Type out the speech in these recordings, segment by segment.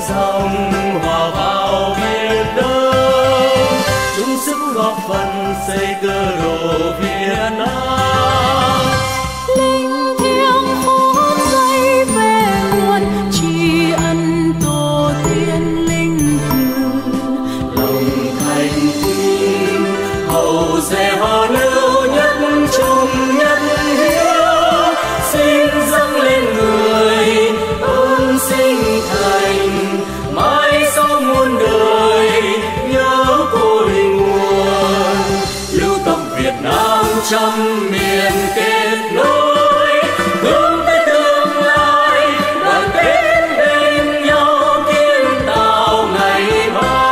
dòng hòa vào biển đông, chung sức góp phần xây cơ đồ Việt Nam. Linh thiêng phút giây về nguồn tri ân tổ tiên linh thiêng, lòng thành kính hậu sẽ hò lưu nhất chung nhân hiếu, xin dâng lên người ơn sinh thành, mãi sau muôn đời nhớ cội nguồn. Lưu tộc Việt Nam trăm miền kết nối, hướng tới tương lai đoàn kết bên nhau kiến tạo ngày mai.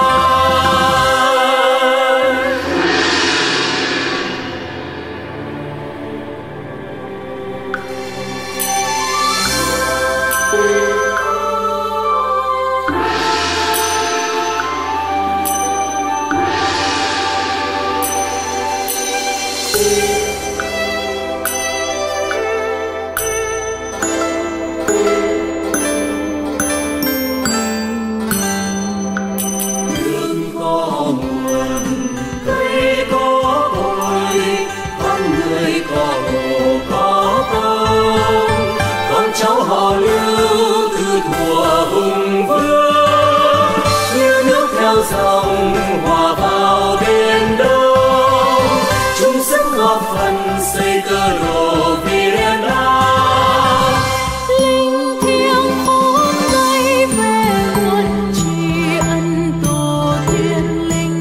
Dòng hòa vào biển đông, chung sức góp phần xây cơ đồ Việt Nam. linh thiêng phút giây về nguồn tri ân tổ tiên linh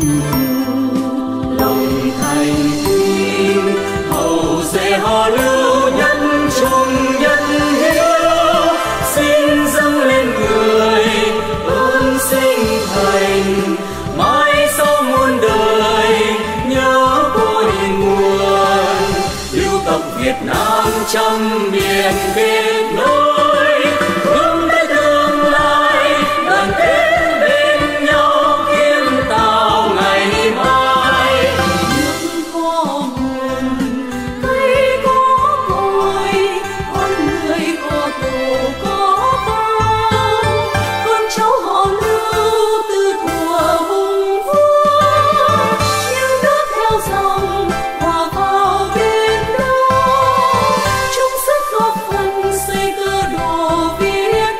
thiêng, Lòng thành kính hậu sẽ hò lưu nhân chung nhân hiếu, xin dâng lên người ơn sinh thành, mãi sau muôn đời nhớ cội nguồn. Lưu tộc Việt Nam trăm miền kết nối, hướng tới tương lai đoàn kết bên nhau kiến tạo ngày mai. nước có nguồn, cây có cội, con người có tổ có con, con cháu họ lưu từ thuở hùng vương, như nước theo dòng hòa vào biển đông, chung sức góp phần xây cơ đồ Việt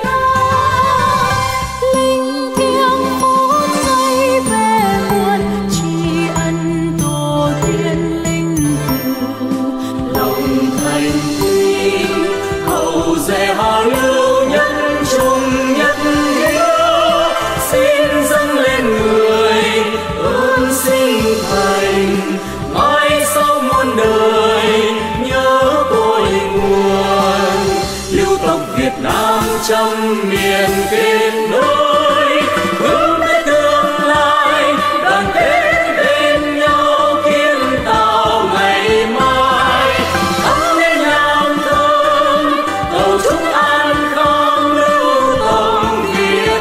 Nam. Linh thiêng phút giây về nguồn tri ân tổ tiên linh thiêng, Lòng thành kính hậu sẽ hò lưu nhân chung nhân hiếu, xin dâng lên người ơn sinh thành, mãi sau muôn đời nhớ cội nguồn. Lưu tộc Việt Nam trăm miền kết nối, hướng tới tương lai đoàn kết bên nhau kiến tạo ngày mai. Thắm lên nhang thơm cầu chúc an khang lưu tộc Việt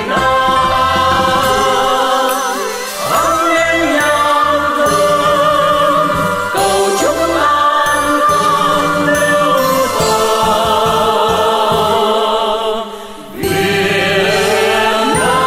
Nam. Thắm lên nhang thơm cầu chúc an khang lưu tộc Việt Nam.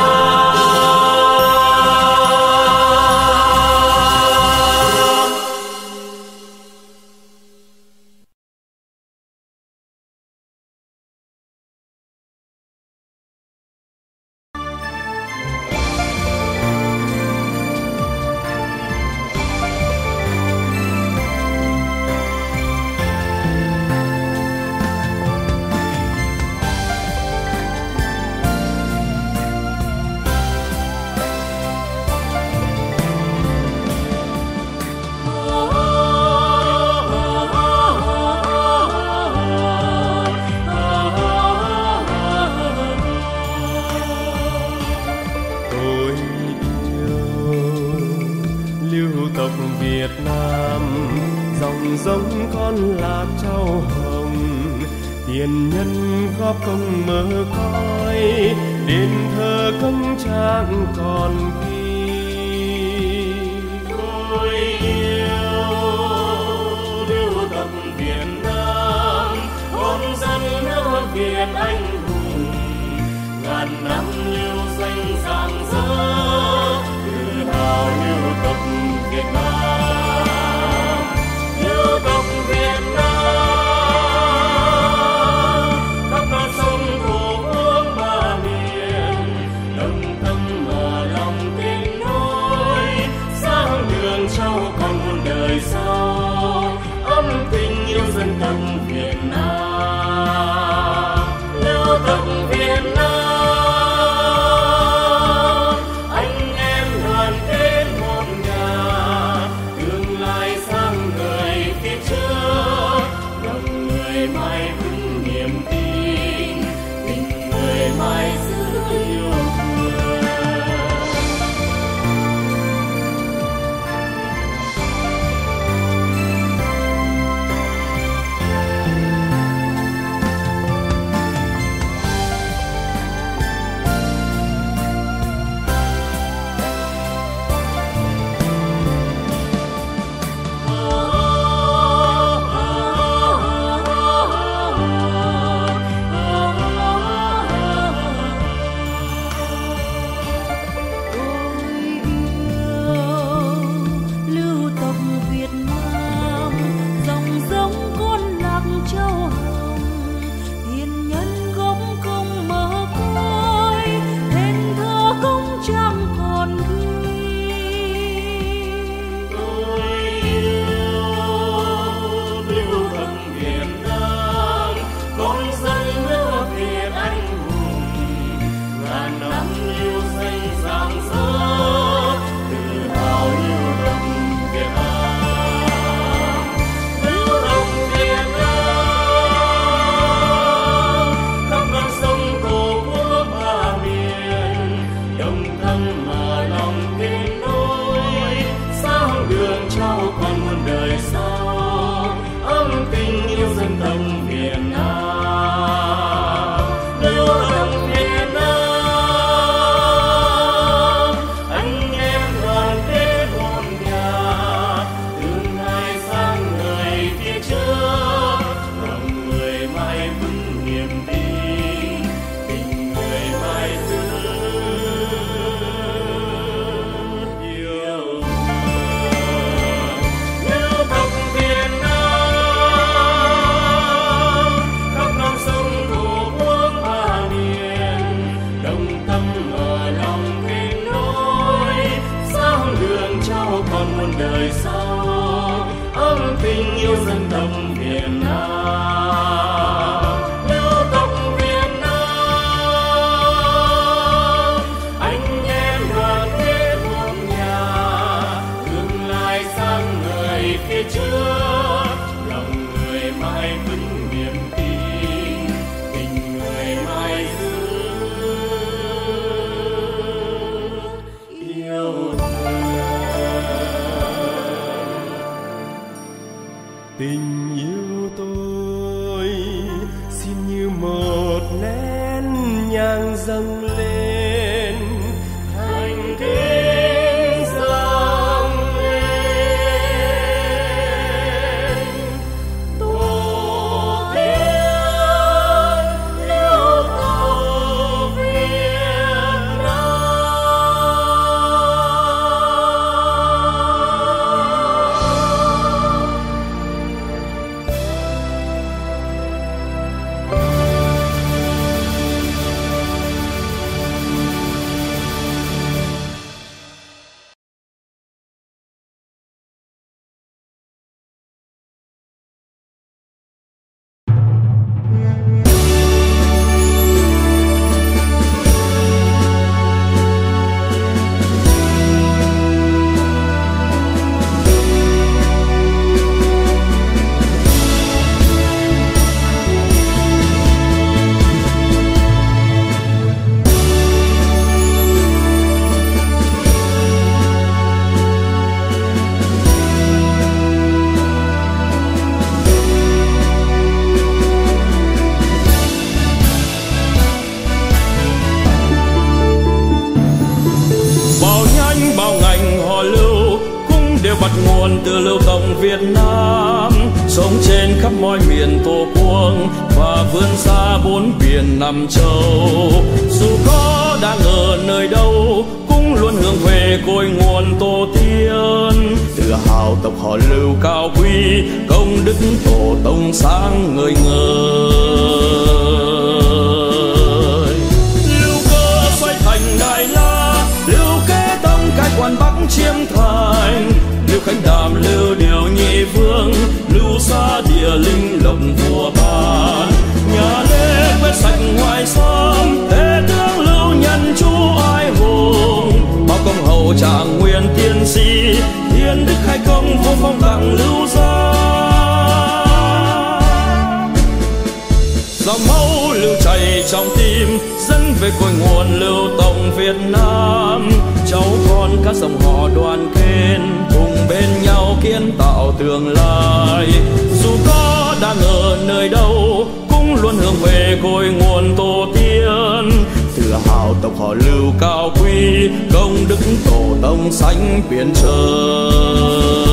Tôi yêu lưu tộc Việt Nam, dòng giống con lạc trao hồng, tiền nhân góp công mơ cõi, đền thờ công trạng còn ghi. Tôi yêu lưu tộc Việt Nam, con dân nước Việt anh hùng, ngàn năm lưu xanh rạng rỡ, tự hào lưu tộc Việt Nam, lưu tộc Việt Nam. Khắp non sông Tổ quốc ba miền, đồng tâm mở lòng kết nối, sáng đường trao con muôn đời sau, ấm tình yêu dân tộc Việt Nam, lưu tộc Việt Nam. Anh em đoàn kết một nhà, tương lai sang người phía trước, lòng người mãi vững niềm tin, tình người mãi giữ yêu thương. Lưu tộc Việt Nam, dòng giống con lạc châu hồng, tiền nhân gốc công mở cõi, thền thơ công trang còn ghi. Tôi yêu lưu tộc Việt Nam, con dân nước Việt anh hùng, ngàn năm lưu danh rạng rỡ, tự hào lưu tộc Việt Nam, lưu tộc Việt Nam. Khắp non sông Tổ quốc ba miền, đồng tâm mở lòng kết nối, sáng đường trao con muôn đời sau, ấm tình yêu dân tộc Việt Nam, lưu tộc Việt Nam. Anh em đoàn kết một nhà, tương lai sang người phía trước, lòng người mãi vững niềm tin, tình người mãi giữ yêu thương. Lưu tộc Việt Nam, khắp non sông Tổ quốc ba miền, đồng tâm mở lòng kết nối, sáng đường trao con muôn đời sau, ấm tình yêu dân tộc Việt Nam, lưu tộc Việt Nam. Anh em đoàn kết một nhà, tương lai sang người phía trước, lòng người mãi vững niềm tin, tình người mãi giữ yêu thương. Tình yêu tôi xin như một nén nhang dâng lên, Thành kính dâng lên. Tổ tiên lưu tộc Việt Nam. bắt nguồn từ lưu tộc Việt Nam, sống trên khắp mọi miền Tổ quốc và vươn xa bốn biển năm châu. Dù có đang ở nơi họ lưu cao quý, công đức tổ tông sáng ngời ngời. Lưu Cơ xoay thành Đại La, Lưu Kế Tông cai quản Bắc Chiêm Thành, Lưu Khánh Đàm Lưu Điều Nhị Vương, Lưu Xa Địa Linh Lộc vua ban. Nhà Lê quét sạch ngoài xóm, Thế tướng Lưu Nhân Chu oai hùng, bao công hậu Trạng Nguyên tiên sĩ, thiên đức khai công vô phong tặng Lưu Gia. Dòng máu lưu chảy trong tim, dẫn về cội nguồn lưu tông Việt Nam. Cháu con các dòng họ đoàn kết, cùng bên nhau kiến tạo tương lai. Dù có đang ở nơi đâu, cũng luôn hướng về cội nguồn tổ tiên. Tự hào tộc họ Lưu cao quý, công đức tổ tông sánh biển trời.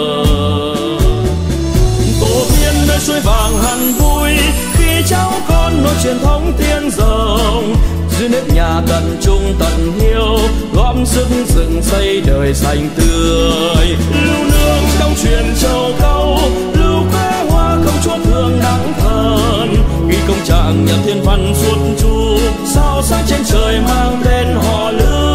Tổ tiên nơi suối vàng hằn vui, khi cháu con nối truyền thống tiên rồng. Dưới nếp nhà tận trung tận hiếu, góp sức dựng xây đời xanh tươi. Lưu Nương trong truyền châu câu, Lưu Quế Hoa không chúa thương nắng thần. Ghi công trạng nhận thiên văn suốt chu, sao sáng trên trời mang tên họ Lưu.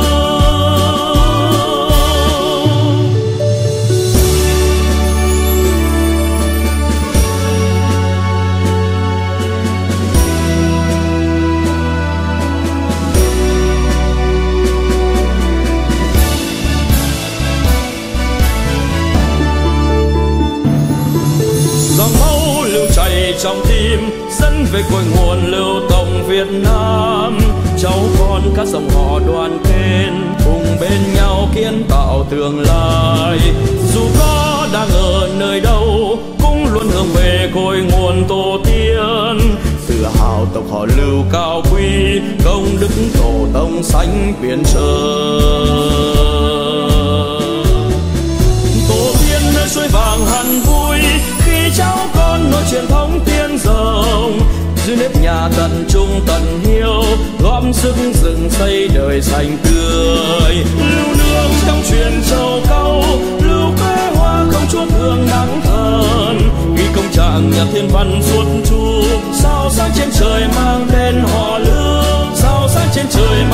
Dòng máu lưu chảy trong tim, dẫn về cội nguồn lưu tông Việt Nam. Cháu con các dòng họ đoàn kết, cùng bên nhau kiến tạo tương lai. Dù có đang ở nơi đâu, cũng luôn hướng về cội nguồn tổ tiên. Tự hào tộc họ Lưu cao quý, công đức tổ tông sánh biển trời. Tổ tiên nơi suối vàng hằn vui, khi cháu con nối truyền thống tiên rồng. Dưới nếp nhà tận trung tận hiếu, góp sức dựng xây đời xanh tươi. Lưu Nương trong truyền châu câu, Lưu Quế Hoa không chúa thương nắng thần. Ghi công trạng nhạc thiên văn suốt chu, sao sáng trên trời mang tên họ Lưu. Sao sáng trên trời